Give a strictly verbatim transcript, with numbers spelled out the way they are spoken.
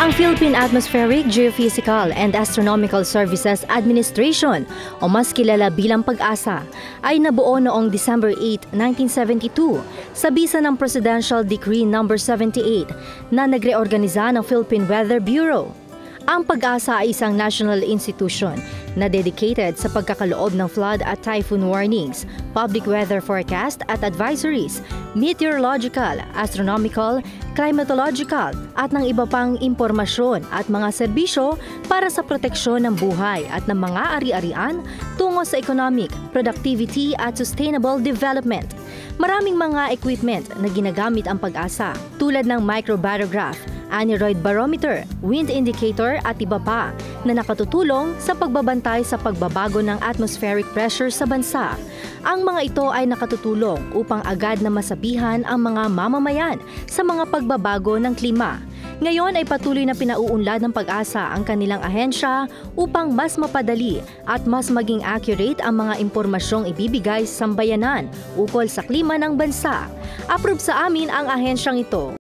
Ang Philippine Atmospheric, Geophysical and Astronomical Services Administration o mas kilala bilang PAGASA ay nabuo noong December eighth, nineteen seventy-two sa bisa ng Presidential Decree number seventy-eight na nagreorganiza ng Philippine Weather Bureau. Ang PAGASA ay isang national institution na dedicated sa pagkakaloob ng flood at typhoon warnings, public weather forecast at advisories, meteorological, astronomical, climatological at ng iba pang impormasyon at mga serbisyo para sa proteksyon ng buhay at ng mga ari-arian tungo sa economic, productivity at sustainable development. Maraming mga equipment na ginagamit ang PAGASA tulad ng microbarograph, aneroid barometer, wind indicator at iba pa na nakatutulong sa pagbabantay sa pagbabago ng atmospheric pressure sa bansa. Ang mga ito ay nakatutulong upang agad na masabihan ang mga mamamayan sa mga pagbabago ng klima. Ngayon ay patuloy na pinauunlad ng PAGASA ang kanilang ahensya upang mas mapadali at mas maging accurate ang mga impormasyong ibibigay sa sambayanan ukol sa klima ng bansa. Approve sa amin ang ahensyang ito.